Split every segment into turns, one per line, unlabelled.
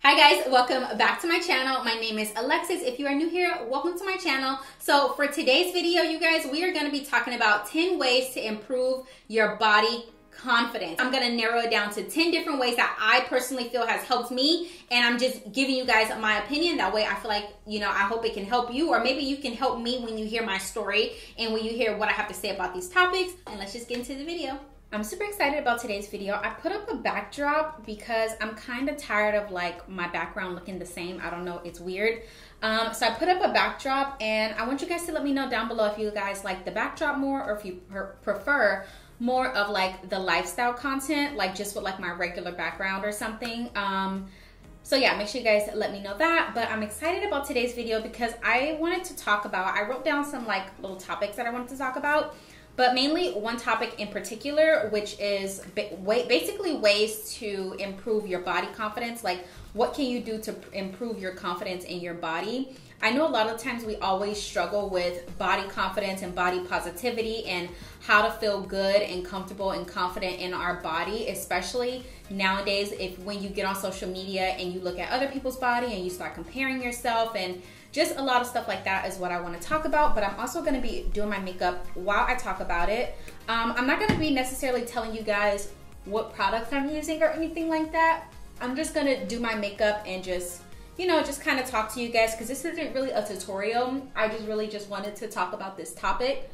Hi guys, welcome back to my channel. My name is Alexis. If you are new here, welcome to my channel. So for today's video, you guys, we are going to be talking about 10 ways to improve your body confidence. I'm going to narrow it down to 10 different ways that I personally feel has helped me, and I'm just giving you guys my opinion. That way I feel like, I hope it can help you, or maybe you can help me when you hear my story and when you hear what I have to say about these topics. And let's just get into the video. I'm super excited about today's video. I put up a backdrop because I'm kind of tired of like my background looking the same. I don't know, it's weird. So I put up a backdrop, and I want you guys to let me know down below if you guys like the backdrop more, or if you prefer more of like the lifestyle content, like just with like my regular background or something. So yeah, make sure you guys let me know that. But I'm excited about today's video because I wanted to talk about, I wrote down some like little topics that I wanted to talk about. But mainly one topic in particular, which is basically ways to improve your body confidence. Like, what can you do to improve your confidence in your body? I know a lot of times we always struggle with body confidence and body positivity and how to feel good and comfortable and confident in our body, especially nowadays when you get on social media and you look at other people's body and you start comparing yourself, and just a lot of stuff like that is what I want to talk about. But I'm also going to be doing my makeup while I talk about it. I'm not going to be necessarily telling you guys what products I'm using or anything like that. I'm just going to do my makeup and just kind of talk to you guys, because this isn't really a tutorial. I just wanted to talk about this topic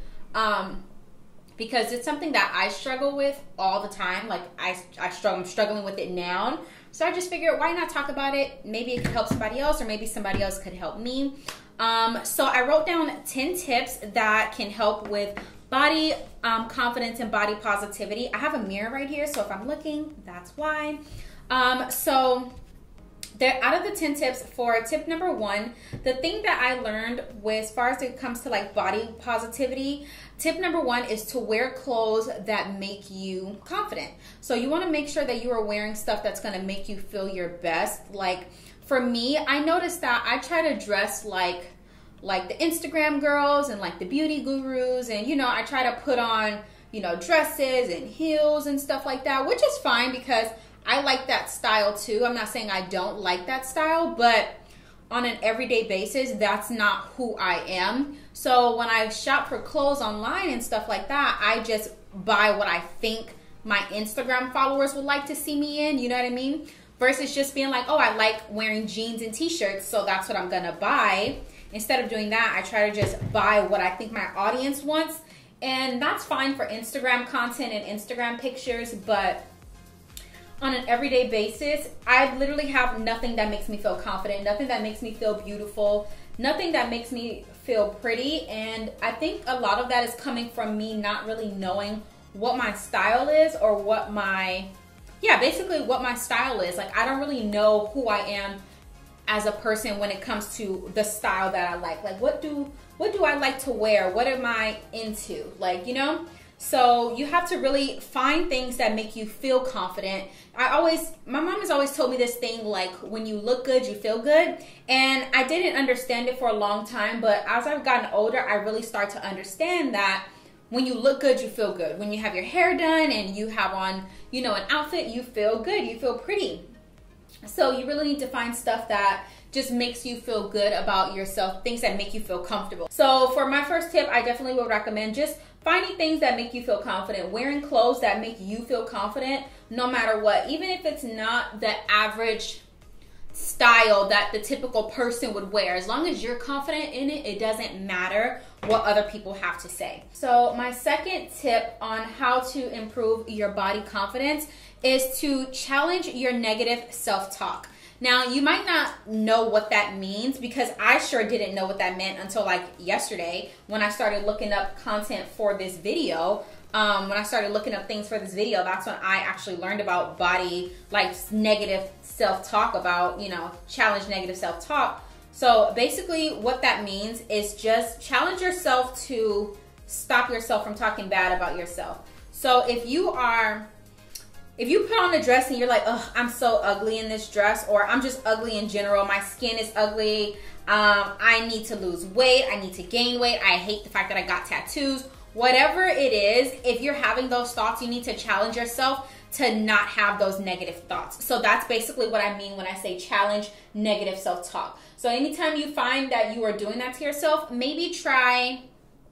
because it's something that I struggle with all the time. Like I'm struggling with it now. So I just figured, why not talk about it? Maybe it could help somebody else, or maybe somebody else could help me. So I wrote down 10 tips that can help with body confidence and body positivity. I have a mirror right here, so if I'm looking, that's why. So out of the 10 tips, for tip number 1, the thing that I learned as far as it comes to like body positivity, tip number 1 is to wear clothes that make you confident. So you want to make sure that you are wearing stuff that's going to make you feel your best. Like for me, I noticed that I try to dress like the Instagram girls and like the beauty gurus, and I try to put on dresses and heels and stuff like that, which is fine because I like that style too. I'm not saying I don't like that style, but on an everyday basis, that's not who I am. So when I shop for clothes online and stuff like that, I just buy what I think my Instagram followers would like to see me in, you know what I mean? Versus just being like, oh, I like wearing jeans and t-shirts, so that's what I'm gonna buy. Instead of doing that, I try to just buy what I think my audience wants. And that's fine for Instagram content and Instagram pictures, but on an everyday basis, I literally have nothing that makes me feel confident, nothing that makes me feel beautiful, nothing that makes me feel pretty. And I think a lot of that is coming from me not really knowing what my style is, or what my style is. Like, I don't really know who I am as a person when it comes to the style that I like. Like, what do I like to wear? What am I into? Like, So you have to really find things that make you feel confident. My mom has always told me this thing, like, when you look good, you feel good. And I didn't understand it for a long time, but as I've gotten older, I really start to understand that when you look good, you feel good. When you have your hair done and you have on, an outfit, you feel good, you feel pretty. So you really need to find stuff that just makes you feel good about yourself, things that make you feel comfortable. So for my first tip, I definitely would recommend just finding things that make you feel confident, wearing clothes that make you feel confident no matter what. Even if it's not the average style that the typical person would wear, as long as you're confident in it, it doesn't matter what other people have to say. So my second tip on how to improve your body confidence is to challenge your negative self-talk. Now, you might not know what that means, because I sure didn't know what that meant until like yesterday when I started looking up content for this video. When I started looking up things for this video, that's when I actually learned about body, like negative self-talk, about, challenge negative self-talk. So basically what that means is just challenge yourself to stop yourself from talking bad about yourself. So if you put on a dress and you're like, oh, I'm so ugly in this dress, or I'm just ugly in general, my skin is ugly, I need to lose weight, I need to gain weight, I hate the fact that I got tattoos, whatever it is, if you're having those thoughts, you need to challenge yourself to not have those negative thoughts. So that's basically what I mean when I say challenge negative self-talk. So anytime you find that you are doing that to yourself, maybe try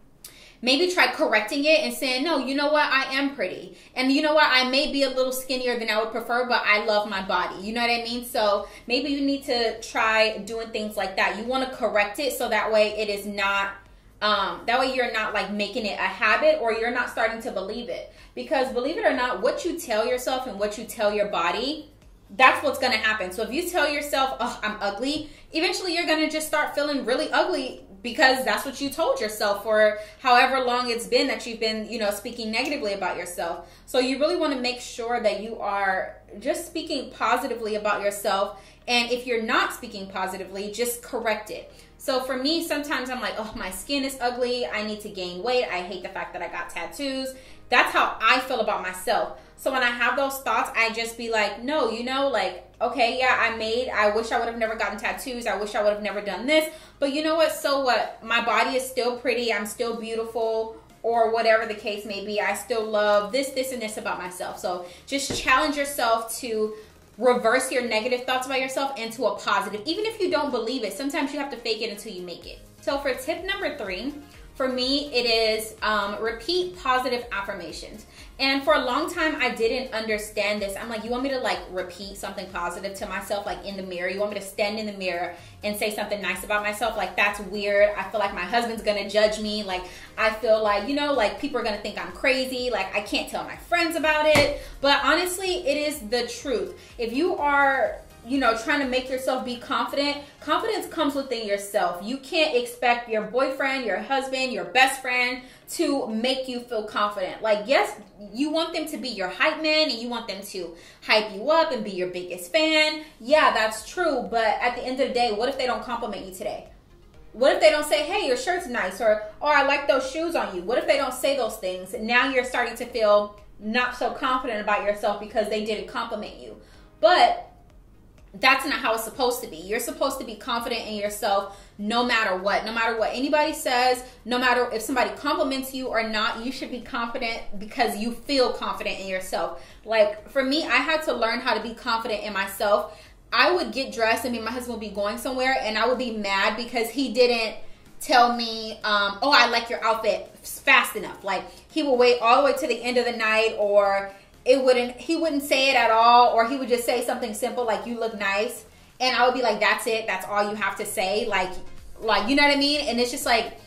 correcting it and saying, no, you know what, I am pretty. And you know what, I may be a little skinnier than I would prefer, but I love my body. You know what I mean? So maybe you need to try doing things like that. You want to correct it so that way it is not, that way you're not like making it a habit, or you're not starting to believe it. Because believe it or not, what you tell yourself and what you tell your body, that's what's going to happen. So if you tell yourself, oh, I'm ugly, eventually you're going to just start feeling really ugly, because that's what you told yourself for however long it's been that you've been, you know, speaking negatively about yourself. So you really want to make sure that you are just speaking positively about yourself. And if you're not speaking positively, just correct it. So for me, sometimes I'm like, oh, my skin is ugly. I need to gain weight. I hate the fact that I got tattoos. That's how I feel about myself. So when I have those thoughts, I just be like, no, you know, like, okay, yeah, I wish I would have never gotten tattoos. I wish I would have never done this. But you know what? So what? My body is still pretty. I'm still beautiful, or whatever the case may be. I still love this, and this about myself. So just challenge yourself to reverse your negative thoughts about yourself into a positive. Even if you don't believe it, sometimes you have to fake it until you make it. So for tip number 3, for me, it is repeat positive affirmations. And for a long time, I didn't understand this. I'm like, you want me to like repeat something positive to myself, like in the mirror? You want me to stand in the mirror and say something nice about myself? Like, that's weird. I feel like my husband's gonna judge me. Like, I feel like, you know, like people are gonna think I'm crazy. Like, I can't tell my friends about it. But honestly, it is the truth. If you are, you know, trying to make yourself be confident, confidence comes within yourself. You can't expect your boyfriend, your husband, your best friend to make you feel confident. Like, yes, you want them to be your hype man and you want them to hype you up and be your biggest fan. Yeah, that's true. But at the end of the day, what if they don't compliment you today? What if they don't say, hey, your shirt's nice, or I like those shoes on you? What if they don't say those things? Now you're starting to feel not so confident about yourself because they didn't compliment you. But that's not how it's supposed to be. You're supposed to be confident in yourself no matter what. No matter what anybody says, no matter if somebody compliments you or not, you should be confident because you feel confident in yourself. Like, for me, I had to learn how to be confident in myself. I would get dressed and me and my husband would be going somewhere and I would be mad because he didn't tell me, oh, I like your outfit fast enough. Like, he would wait all the way to the end of the night, or he wouldn't say it at all, or he would just say something simple like, you look nice. And I would be like, that's it, that's all you have to say. Like, you know what I mean? And it's just like,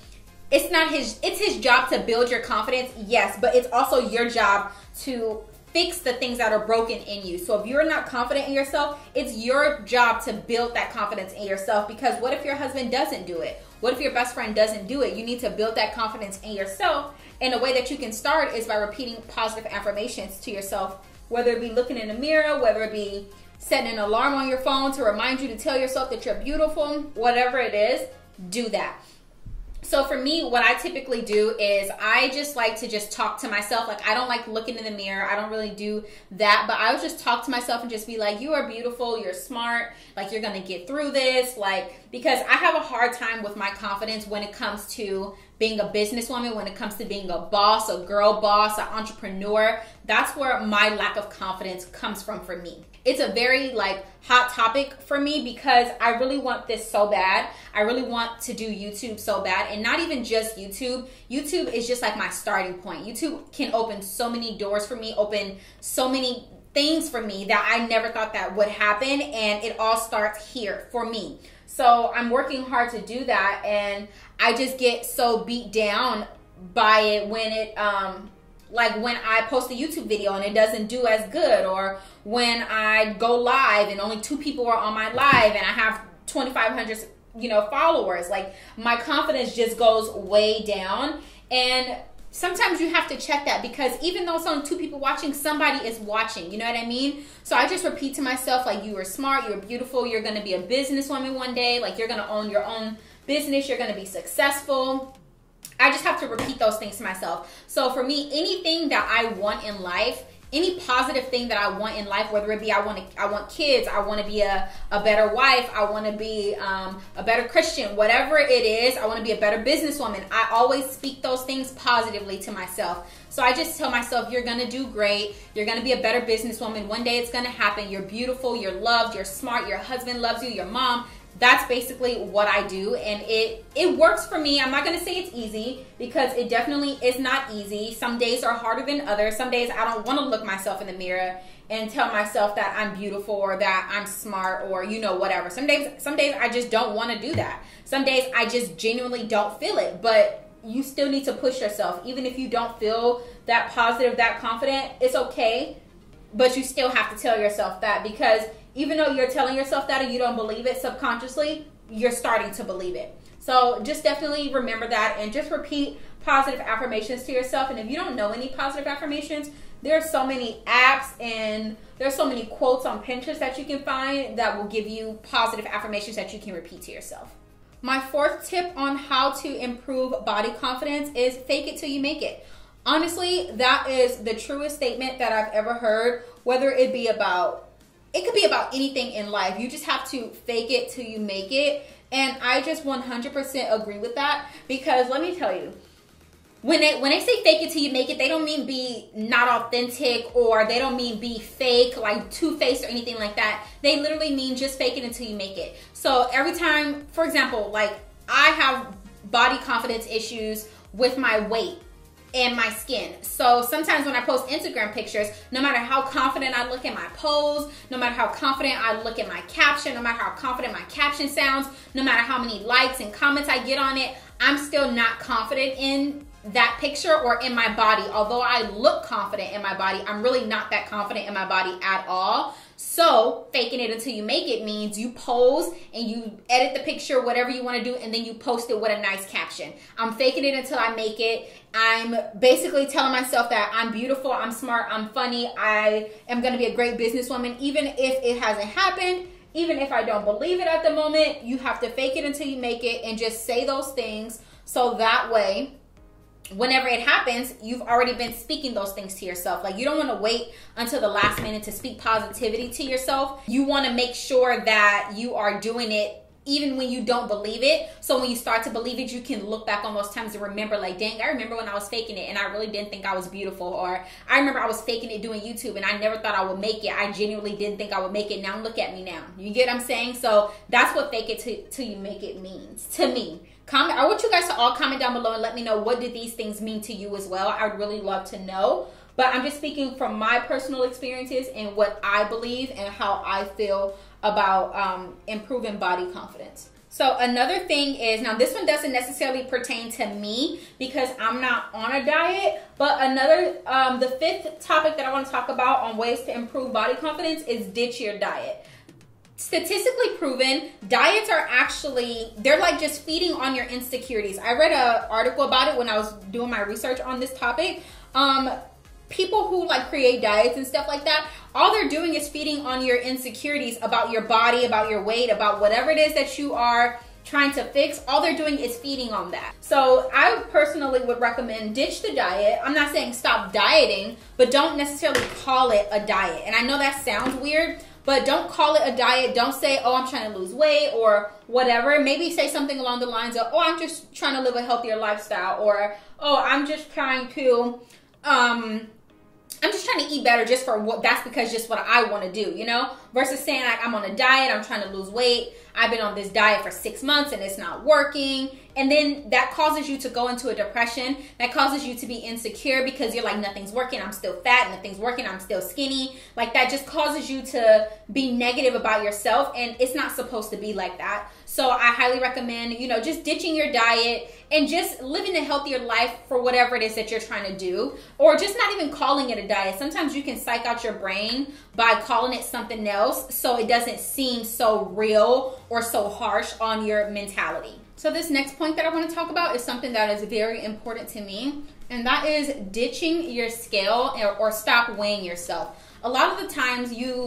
it's his job to build your confidence, yes, but it's also your job to fix the things that are broken in you. So if you're not confident in yourself, it's your job to build that confidence in yourself. Because what if your husband doesn't do it? What if your best friend doesn't do it? You need to build that confidence in yourself. And the way that you can start is by repeating positive affirmations to yourself, whether it be looking in the mirror, whether it be setting an alarm on your phone to remind you to tell yourself that you're beautiful, whatever it is, do that. So for me, what I typically do is I just like to just talk to myself. Like, I don't like looking in the mirror. I don't really do that. But I would just talk to myself and just be like, you are beautiful. You're smart. Like, you're going to get through this. Like, because I have a hard time with my confidence when it comes to being a businesswoman, when it comes to being a boss, a girl boss, an entrepreneur. That's where my lack of confidence comes from for me. It's a very like hot topic for me because I really want this so bad. I really want to do YouTube so bad, and not even just YouTube. YouTube is just like my starting point. YouTube can open so many doors for me, open so many things for me that I never thought that would happen, and it all starts here for me. So I'm working hard to do that, and I just get so beat down by it when it like when I post a YouTube video and it doesn't do as good, or when I go live and only 2 people are on my live and I have 2,500, followers. Like, my confidence just goes way down. And sometimes you have to check that, because even though it's only 2 people watching, somebody is watching. You know what I mean? So I just repeat to myself, like, you are smart, you're beautiful, you're going to be a businesswoman one day. Like, you're going to own your own business, you're going to be successful. I just have to repeat those things to myself. So for me, anything that I want in life, any positive thing that I want in life, whether it be I want kids, I want to be a better wife, I want to be a better Christian, whatever it is, I want to be a better businesswoman. I always speak those things positively to myself. So I just tell myself, you're going to do great. You're going to be a better businesswoman. One day it's going to happen. You're beautiful. You're loved. You're smart. Your husband loves you. Your mom. That's basically what I do. And it works for me. I'm not going to say it's easy, because it definitely is not easy. Some days are harder than others. Some days I don't want to look myself in the mirror and tell myself that I'm beautiful or that I'm smart or, you know, whatever. Some days I just don't want to do that. Some days I just genuinely don't feel it. But you still need to push yourself. Even if you don't feel that positive, that confident, it's okay. But you still have to tell yourself that, because even though you're telling yourself that and you don't believe it subconsciously, you're starting to believe it. So just definitely remember that, and just repeat positive affirmations to yourself. And if you don't know any positive affirmations, there's so many apps and there's so many quotes on Pinterest that you can find that will give you positive affirmations that you can repeat to yourself. My fourth tip on how to improve body confidence is fake it till you make it. Honestly, that is the truest statement that I've ever heard, whether it be about, it could be about anything in life. You just have to fake it till you make it. And I just 100% agree with that, because let me tell you, when they say fake it till you make it, they don't mean be not authentic, or they don't mean be fake, like two-faced or anything like that. They literally mean just fake it until you make it. So every time, for example, like I have body confidence issues with my weight and my skin. So sometimes when I post Instagram pictures, no matter how confident I look in my pose, no matter how confident I look in my caption, no matter how confident my caption sounds, no matter how many likes and comments I get on it, I'm still not confident in that picture or in my body. Although I look confident in my body, I'm really not that confident in my body at all. So faking it until you make it means you pose and you edit the picture, whatever you want to do, and then you post it with a nice caption. I'm faking it until I make it. I'm basically telling myself that I'm beautiful, I'm smart, I'm funny, I am going to be a great businesswoman, even if it hasn't happened. Even if I don't believe it at the moment, you have to fake it until you make it and just say those things, so that way whenever it happens, you've already been speaking those things to yourself. Like, you don't want to wait until the last minute to speak positivity to yourself. You want to make sure that you are doing it even when you don't believe it. So when you start to believe it, you can look back on those times and remember, like, dang, I remember when I was faking it and I really didn't think I was beautiful. Or I remember I was faking it doing YouTube and I never thought I would make it. I genuinely didn't think I would make it. Now look at me now. You get what I'm saying? So that's what fake it till you make it means to me. I want you guys to all comment down below and let me know, what did these things mean to you as well? I'd really love to know. But I'm just speaking from my personal experiences and what I believe and how I feel about improving body confidence. So another thing is, now this one doesn't necessarily pertain to me because I'm not on a diet, but the fifth topic that I want to talk about on ways to improve body confidence is ditch your diet. Statistically proven, diets are actually, they're like just feeding on your insecurities. I read an article about it when I was doing my research on this topic. People who like create diets and stuff like that, all they're doing is feeding on your insecurities about your body, about your weight, about whatever it is that you are trying to fix. All they're doing is feeding on that. So I personally would recommend ditch the diet. I'm not saying stop dieting, but don't necessarily call it a diet. And I know that sounds weird, but don't call it a diet. Don't say, oh, I'm trying to lose weight or whatever. Maybe say something along the lines of, oh, I'm just trying to live a healthier lifestyle, or, oh, I'm just trying to eat better just for what, that's because just what I want to do, you know, versus saying like, I'm on a diet, I'm trying to lose weight, I've been on this diet for 6 months and it's not working. And then that causes you to go into a depression. That causes you to be insecure because you're like, nothing's working, I'm still fat, nothing's working, I'm still skinny. Like, that just causes you to be negative about yourself, and it's not supposed to be like that. So I highly recommend, you know, just ditching your diet and just living a healthier life for whatever it is that you're trying to do, or just not even calling it a diet. Sometimes you can psych out your brain by calling it something else so it doesn't seem so real or so harsh on your mentality. So this next point that I want to talk about is something that is very important to me, and that is ditching your scale or stop weighing yourself. A lot of the times you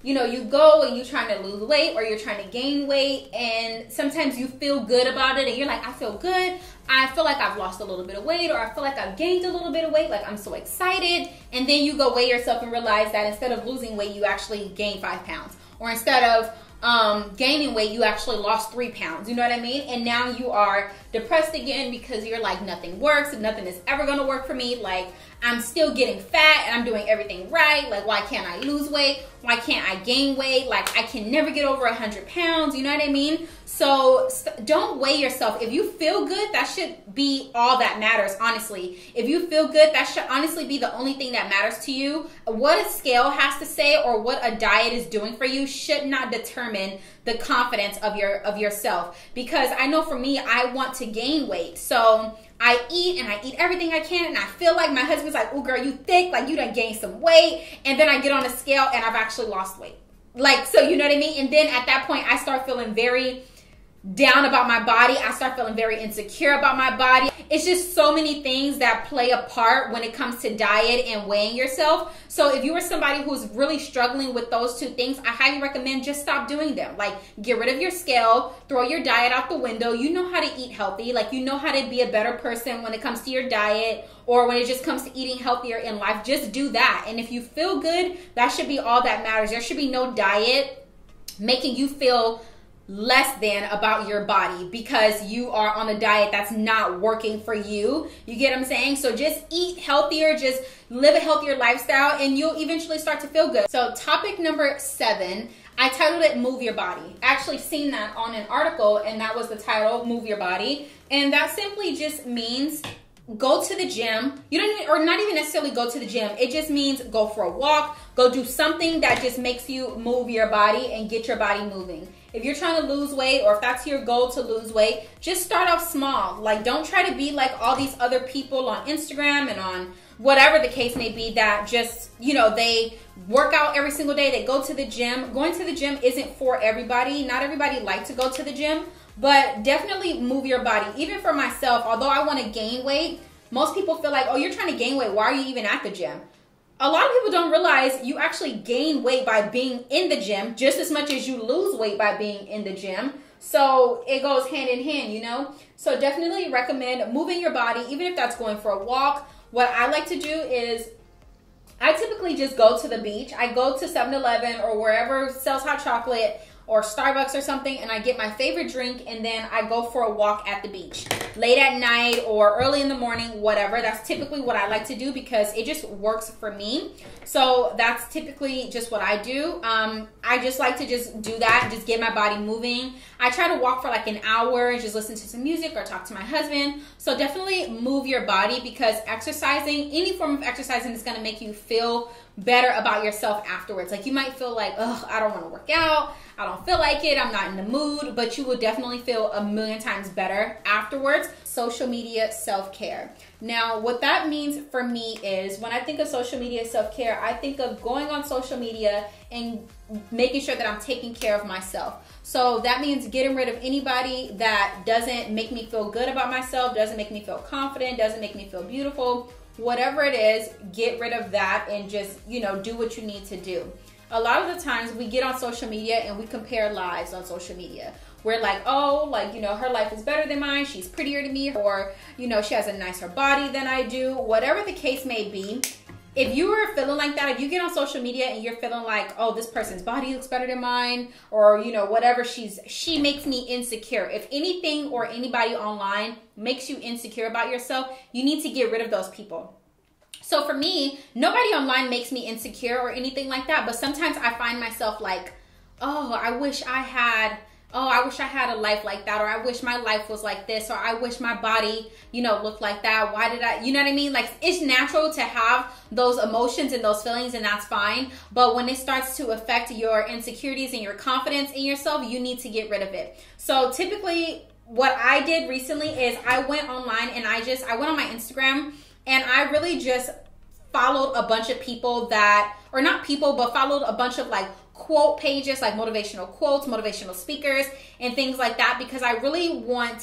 you know, you go and you're trying to lose weight or you're trying to gain weight, and sometimes you feel good about it and you're like, I feel good. I feel like I've lost a little bit of weight, or I feel like I've gained a little bit of weight. Like, I'm so excited. And then you go weigh yourself and realize that instead of losing weight, you actually gained 5 pounds. Or instead of gaining weight, you actually lost 3 pounds. You know what I mean? And now you are depressed again because you're like, nothing works and nothing is ever going to work for me. Like, I'm still getting fat and I'm doing everything right. Like, why can't I lose weight? Why can't I gain weight? Like, I can never get over 100 pounds. You know what I mean? So don't weigh yourself. If you feel good, that should be all that matters, honestly. If you feel good, that should honestly be the only thing that matters to you. What a scale has to say or what a diet is doing for you should not determine the confidence of yourself. Because I know for me, I want to gain weight. So I eat and I eat everything I can, and I feel like my husband's like, oh girl, you thick, like you done gained some weight. And then I get on a scale and I've actually lost weight. Like, so you know what I mean? And then at that point, I start feeling very down about my body. I start feeling very insecure about my body. It's just so many things that play a part when it comes to diet and weighing yourself. So if you are somebody who's really struggling with those two things, I highly recommend just stop doing them. Like, get rid of your scale, throw your diet out the window. You know how to eat healthy. Like, you know how to be a better person when it comes to your diet, or when it just comes to eating healthier in life. Just do that. And if you feel good, that should be all that matters. There should be no diet making you feel less than about your body because you are on a diet that's not working for you. You get what I'm saying? So just eat healthier, just live a healthier lifestyle, and you'll eventually start to feel good. So topic number 7, I titled it Move Your Body. I actually seen that on an article, and that was the title, Move Your Body. And that simply just means go to the gym. You don't even, or not even necessarily go to the gym. It just means go for a walk, go do something that just makes you move your body and get your body moving. If you're trying to lose weight, or if that's your goal to lose weight, just start off small. Like, don't try to be like all these other people on Instagram and on whatever the case may be that just, you know, they work out every single day. They go to the gym. Going to the gym isn't for everybody. Not everybody likes to go to the gym, but definitely move your body. Even for myself, although I want to gain weight, most people feel like, oh, you're trying to gain weight. Why are you even at the gym? A lot of people don't realize you actually gain weight by being in the gym just as much as you lose weight by being in the gym. So it goes hand in hand, you know? So definitely recommend moving your body, even if that's going for a walk. What I like to do is I typically just go to the beach. I go to 7-Eleven or wherever sells hot chocolate or Starbucks or something, and I get my favorite drink, and then I go for a walk at the beach late at night or early in the morning, whatever. That's typically what I like to do because it just works for me. So that's typically just what I do. I just like to just do that, just get my body moving. I try to walk for like an hour and just listen to some music or talk to my husband. So definitely move your body, because exercising, any form of exercising, is going to make you feel better about yourself afterwards. Like, you might feel like, ugh, I don't want to work out, I don't feel like it, I'm not in the mood, but you will definitely feel a million times better afterwards. Social media self-care. Now, what that means for me is, when I think of social media self-care, I think of going on social media and making sure that I'm taking care of myself. So that means getting rid of anybody that doesn't make me feel good about myself, doesn't make me feel confident, doesn't make me feel beautiful. Whatever it is, get rid of that and just, you know, do what you need to do. A lot of the times we get on social media and we compare lives on social media. We're like, oh, like, you know, her life is better than mine, she's prettier than me, or, you know, she has a nicer body than I do. Whatever the case may be, if you are feeling like that, if you get on social media and you're feeling like, oh, this person's body looks better than mine, or, you know, whatever, she makes me insecure. If anything or anybody online makes you insecure about yourself, you need to get rid of those people. So for me, nobody online makes me insecure or anything like that, but sometimes I find myself like, oh, I wish I had a life like that, or I wish my life was like this, or I wish my body, you know, looked like that. Why did I, you know what I mean? Like, it's natural to have those emotions and those feelings, and that's fine. But when it starts to affect your insecurities and your confidence in yourself, you need to get rid of it. So typically what I did recently is I went online and I went on my Instagram, and I really just followed a bunch of people that, or not people, but followed a bunch of like quote pages, like motivational quotes, motivational speakers, and things like that, because I really want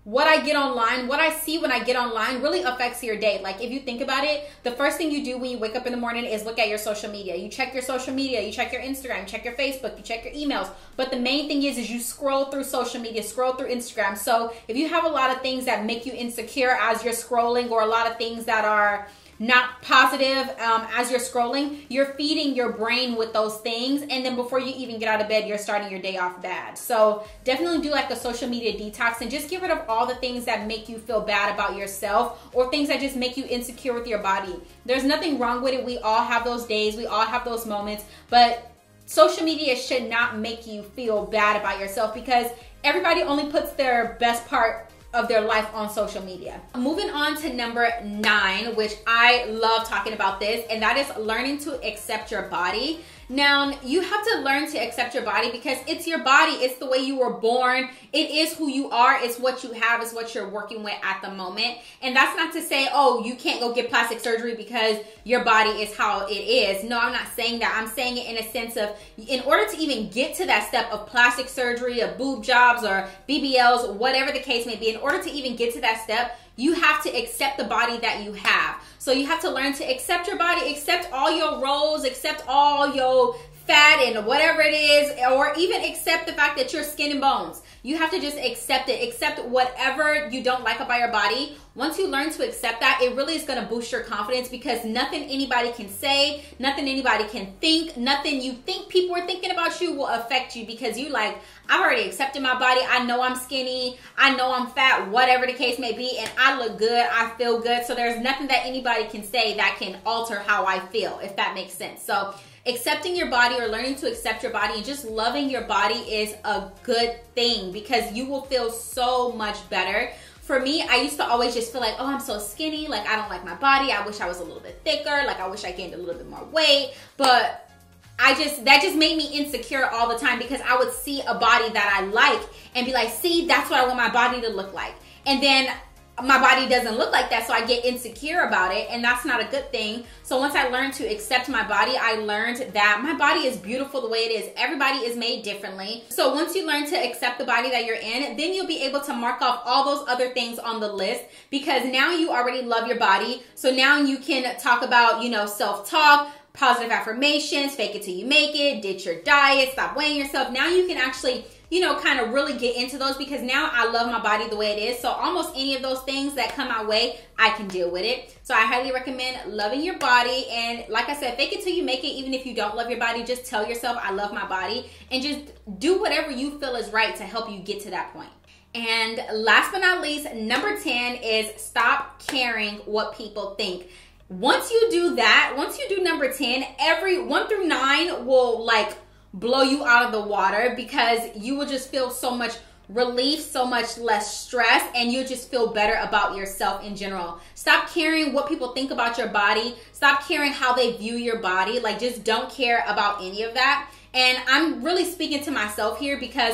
what I get online, what I see when I get online really affects your day. Like if you think about it, the first thing you do when you wake up in the morning is look at your social media. You check your social media, you check your Instagram, you check your Facebook, you check your emails. But the main thing is you scroll through social media, scroll through Instagram. So if you have a lot of things that make you insecure as you're scrolling, or a lot of things that are not positive as you're scrolling, you're feeding your brain with those things, and then before you even get out of bed, you're starting your day off bad. So definitely do like a social media detox and just get rid of all the things that make you feel bad about yourself, or things that just make you insecure with your body. There's nothing wrong with it. We all have those days, we all have those moments, but social media should not make you feel bad about yourself, because everybody only puts their best part of their life on social media. Moving on to number 9, which I love talking about this, and that is learning to accept your body. Now, you have to learn to accept your body because it's your body. It's the way you were born. It is who you are. It's what you have. It's what you're working with at the moment. And that's not to say, oh, you can't go get plastic surgery because your body is how it is. No, I'm not saying that. I'm saying it in a sense of, in order to even get to that step of plastic surgery, of boob jobs or BBLs, whatever the case may be, in order to even get to that step, you have to accept the body that you have. So you have to learn to accept your body, accept all your roles, accept all your fat and whatever it is, or even accept the fact that you're skin and bones. You have to just accept it. Accept whatever you don't like about your body. Once you learn to accept that, it really is going to boost your confidence, because nothing anybody can say, nothing anybody can think, nothing you think people are thinking about you will affect you, because you like, I've already accepted my body. I know I'm skinny. I know I'm fat, whatever the case may be, and I look good. I feel good. So there's nothing that anybody can say that can alter how I feel, if that makes sense. So accepting your body, or learning to accept your body and just loving your body, is a good thing, because you will feel so much better. For me, I used to always just feel like, oh, I'm so skinny. Like, I don't like my body. I wish I was a little bit thicker. Like, I wish I gained a little bit more weight. But that just made me insecure all the time, because I would see a body that I like and be like, see, that's what I want my body to look like. And then my body doesn't look like that, so I get insecure about it, and that's not a good thing. So once I learned to accept my body, I learned that my body is beautiful the way it is. Everybody is made differently. So once you learn to accept the body that you're in, then you'll be able to mark off all those other things on the list, because now you already love your body. So now you can talk about, you know, self-talk, positive affirmations, fake it till you make it, ditch your diet, stop weighing yourself. Now you can actually, you know, kind of really get into those, because now I love my body the way it is. So almost any of those things that come my way, I can deal with it. So I highly recommend loving your body. And like I said, fake it till you make it. Even if you don't love your body, just tell yourself, I love my body, and just do whatever you feel is right to help you get to that point. And last but not least, number 10 is stop caring what people think. Once you do that, once you do number 10, every 1 through 9 will like blow you out of the water, because you will just feel so much relief, so much less stress, and you'll just feel better about yourself in general. Stop caring what people think about your body. Stop caring how they view your body. Like, just don't care about any of that. And I'm really speaking to myself here, because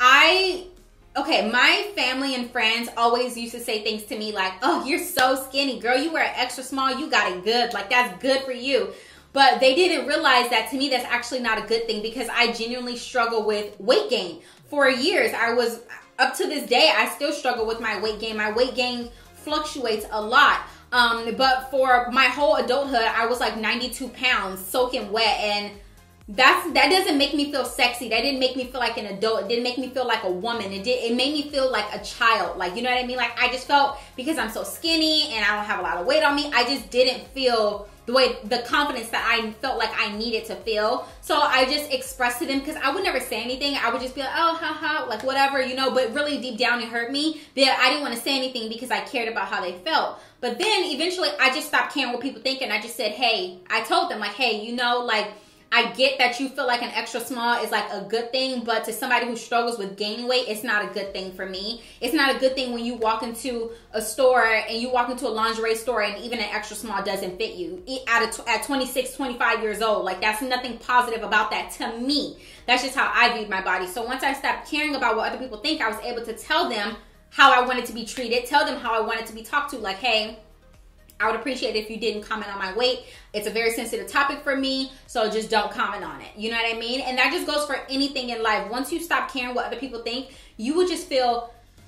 my family and friends always used to say things to me like, oh, you're so skinny, girl, you wear extra small, you got it good, like that's good for you. But they didn't realize that to me that's actually not a good thing, because I genuinely struggle with weight gain. For years, up to this day, I still struggle with my weight gain. My weight gain fluctuates a lot. But for my whole adulthood, I was like 92 pounds, soaking wet, and that doesn't make me feel sexy. That didn't make me feel like an adult. It didn't make me feel like a woman. It made me feel like a child. Like, you know what I mean? Like, I just felt, because I'm so skinny and I don't have a lot of weight on me, I just didn't feel the confidence that I felt like I needed to feel. So I just expressed to them, because I would never say anything. I would just be like, oh, haha, like whatever, you know, but really deep down it hurt me that I didn't want to say anything, because I cared about how they felt. But then eventually I just stopped caring what people think, and I just said, hey, I told them like, hey, you know, like, I get that you feel like an extra small is like a good thing, but to somebody who struggles with gaining weight, it's not a good thing for me. It's not a good thing when you walk into a store, and you walk into a lingerie store, and even an extra small doesn't fit you at 26, 25 years old. Like, that's nothing positive about that to me. That's just how I viewed my body. So once I stopped caring about what other people think, I was able to tell them how I wanted to be treated, tell them how I wanted to be talked to. Like, hey, I would appreciate it if you didn't comment on my weight. It's a very sensitive topic for me, so just don't comment on it. You know what I mean? And that just goes for anything in life. Once you stop caring what other people think, you will just feel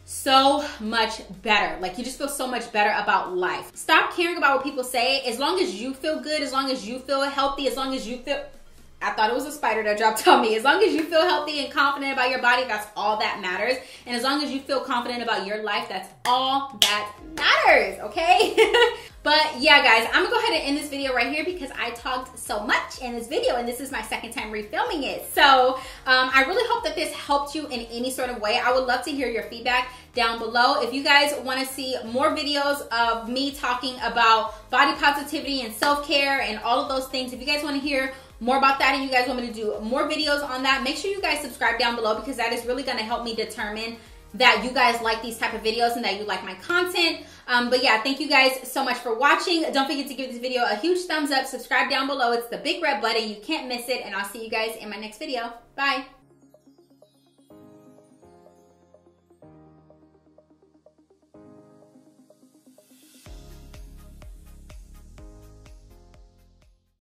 so much better. Like, you just feel so much better about life. Stop caring about what people say. As long as you feel good, as long as you feel healthy, as long as you feel, I thought it was a spider that dropped on me. As long as you feel healthy and confident about your body, that's all that matters. And as long as you feel confident about your life, that's all that matters, okay? But yeah, guys, I'm gonna go ahead and end this video right here because I talked so much in this video and this is my second time refilming it. So I really hope that this helped you in any sort of way. I would love to hear your feedback down below. If you guys wanna see more videos of me talking about body positivity and self-care and all of those things, if you guys wanna hear more about that and you guys want me to do more videos on that, make sure you guys subscribe down below because that is really gonna help me determine that you guys like these type of videos and that you like my content. But yeah, thank you guys so much for watching. Don't forget to give this video a huge thumbs up, subscribe down below. It's the big red button. You can't miss it. And I'll see you guys in my next video. Bye.